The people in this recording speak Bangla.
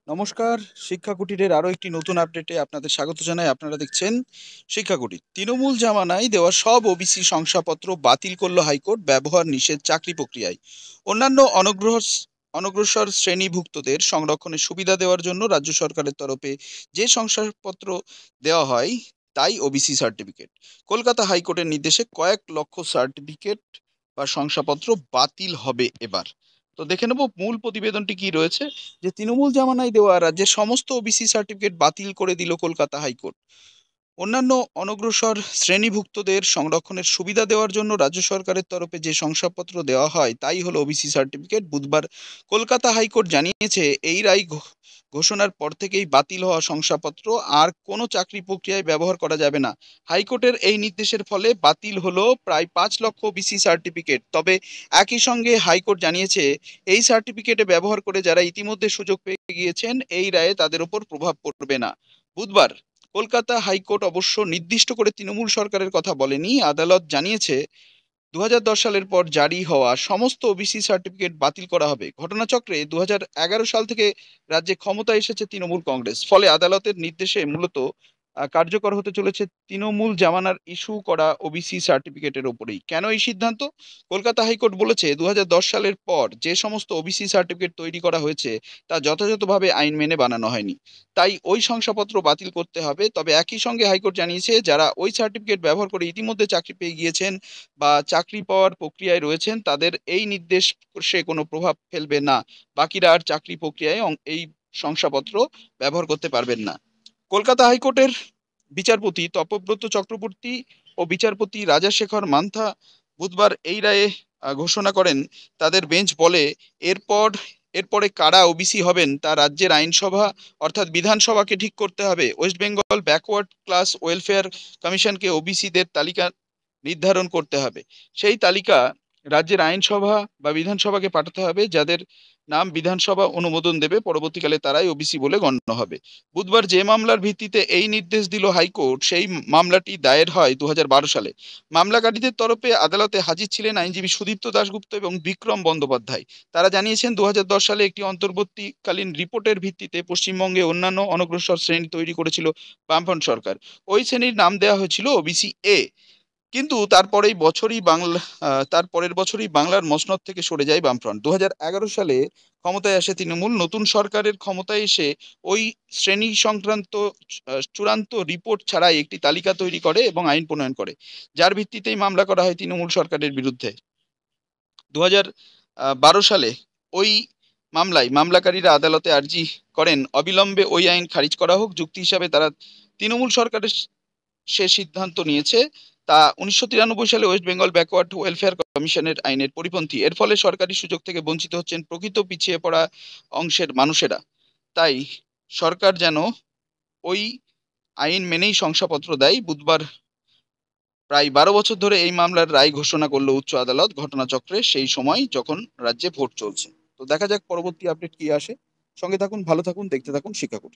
নমস্কার। শিক্ষা কুটিরের আরো একটি নতুন আপডেটে আপনাদের স্বাগত জানাই। আপনারা দেখছেন শিক্ষা কুটির। তৃণমূল জামানায় দেওয়া সব ওবিসি শংসাপত্র বাতিল করলো হাইকোর্ট, ব্যবহার নিষেধ চাকরি প্রক্রিয়ায়। অন্যান্য অনগ্রসর শ্রেণীভুক্তদের সংরক্ষণের সুবিধা দেওয়ার জন্য রাজ্য সরকারের তরফে যে শংসাপত্র দেওয়া হয় তাই ওবিসি সার্টিফিকেট। কলকাতা হাইকোর্টের নির্দেশে কয়েক লক্ষ সার্টিফিকেট বা শংসাপত্র বাতিল হবে এবার। তো দেখে নেব মূল প্রতিবেদনটি কি রয়েছে। যে তৃণমূল জামানায় দেওয়া রাজ্যের সমস্ত ওবিসি সার্টিফিকেট বাতিল করে দিল কলকাতা হাইকোর্ট। অন্যান্য অনগ্রসর শ্রেণীভুক্তদের সংরক্ষণের সুবিধা দেওয়ার জন্য রাজ্য সরকারের তরফে যে শংসাপত্র দেওয়া হয় তাই হলো ওবিসি সার্টিফিকেট। বুধবার কলকাতা হাইকোর্ট জানিয়েছে, এই রায় ঘোষণার পর থেকেই বাতিল হওয়া শংসাপত্র আর কোনো চাকরি প্রক্রিয়ায় ব্যবহার করা যাবে না। হাইকোর্টের এই নির্দেশের ফলে বাতিল হলো প্রায় 5 লক্ষ ওবিসি সার্টিফিকেট। তবে একই সঙ্গে হাইকোর্ট জানিয়েছে, এই সার্টিফিকেটে ব্যবহার করে যারা ইতিমধ্যে সুযোগ পেয়ে গিয়েছেন, এই রায়ে তাদের উপর প্রভাব পড়বে না। বুধবার কলকাতা হাইকোর্ট অবশ্য নির্দিষ্ট করে তৃণমূল সরকারের কথা বলেনি। আদালত জানিয়েছে, 2010 সালের পর জারি হওয়া সমস্ত ওবিসি সার্টিফিকেট বাতিল করা হবে। ঘটনাচক্রে 2011 সাল থেকে রাজ্যে ক্ষমতায় এসেছে তৃণমূল কংগ্রেস। ফলে আদালতের নির্দেশে মূলত কার্যকর হতে চলেছে তৃণমূল জামানার ইস্যু করা ওবিসি সার্টিফিকেটের ওপরেই। কেন এই সিদ্ধান্ত? কলকাতা হাইকোর্ট বলেছে, 2010 সালের পর যে সমস্ত ওবিসি সার্টিফিকেট তৈরি করা হয়েছে তা যথাযথভাবে আইন মেনে বানানো হয়নি, তাই ওই শংসাপত্র বাতিল করতে হবে। তবে একই সঙ্গে হাইকোর্ট জানিয়েছে, যারা ওই সার্টিফিকেট ব্যবহার করে ইতিমধ্যে চাকরি পেয়ে গিয়েছেন বা চাকরি পাওয়ার প্রক্রিয়ায় রয়েছেন, তাদের এই নির্দেশ সে কোনো প্রভাব ফেলবে না। বাকিরা আর চাকরি প্রক্রিয়ায় এই শংসাপত্র ব্যবহার করতে পারবেন না। কলকাতা হাইকোর্টের বিচারপতি তপব্রত চক্রবর্তী ও বিচারপতি রাজাশেখর মান্থা বুধবার এই রায়ে ঘোষণা করেন। তাদের বেঞ্চ বলে, এরপর এরপরে কারা ওবিসি হবেন তা রাজ্যের আইনসভা অর্থাৎ বিধানসভাকে ঠিক করতে হবে। West Bengal backward class welfare কমিশনকে ওবিসিদের তালিকা নির্ধারণ করতে হবে। সেই তালিকা রাজ্যের আইনসভা বা বিধানসভাকে পাঠাতে হবে। যাদের নাম বিধানসভা অনুমোদন দেবে, পরবর্তীকালে তারাই ওবিসি বলে গণ্য হবে। বুধবার যে মামলার ভিত্তিতে এই নির্দেশ দিল হাইকোর্ট, সেই মামলাটি দায়ের হয় 2012 সালে। মামলাকারীদের তরফে আদালতে হাজির ছিলেন আইনজীবী সুদীপ্ত দাশগুপ্ত এবং বিক্রম বন্দ্যোপাধ্যায়। তারা জানিয়েছেন, 2010 সালে একটি অন্তর্বর্তীকালীন রিপোর্টের ভিত্তিতে পশ্চিমবঙ্গে অন্যান্য অনগ্রসর শ্রেণী তৈরি করেছিল বামফ্রন্ট সরকার। ওই শ্রেণীর নাম দেওয়া হয়েছিল ওবিসি এ। কিন্তু তার পরের বছরই বাংলার মসনদ থেকে সরে যায় বামফ্রন্ট। 2011 সালে ক্ষমতায় আসে তৃণমূল। নতুন সরকারের ক্ষমতায় এসে ওই শ্রেণী সংক্রান্ত চূড়ান্ত রিপোর্ট ছাড়াই একটি তালিকা তৈরি করে এবং আইন প্রণয়ন করে, যার ভিত্তিতেই মামলা করা হয় তৃণমূল সরকারের বিরুদ্ধে। 2012 সালে ওই মামলাকারীরা আদালতে আর্জি করেন, অবিলম্বে ওই আইন খারিজ করা হোক। যুক্তি হিসাবে তারা তৃণমূল সরকারের সে সিদ্ধান্ত নিয়েছে তা 1993 সালে ওয়েস্ট বেঙ্গল ব্যাকওয়ার্ড ওয়েলফেয়ার কমিশনের আইনের পরিপন্থী। এর ফলে সরকারি সুযোগ থেকে বঞ্চিত হচ্ছেন প্রকৃত পিছিয়ে পড়া অংশের মানুষেরা। তাই সরকার যেন ওই আইন মেনেই শংসাপত্র দেয়। বুধবার প্রায় 12 বছর ধরে এই মামলার রায় ঘোষণা করলো উচ্চ আদালত, ঘটনাচক্রে সেই সময় যখন রাজ্যে ভোট চলছে। তো দেখা যাক পরবর্তী আপডেট কি আসে। সঙ্গে থাকুন, ভালো থাকুন, দেখতে থাকুন শিক্ষাকুট।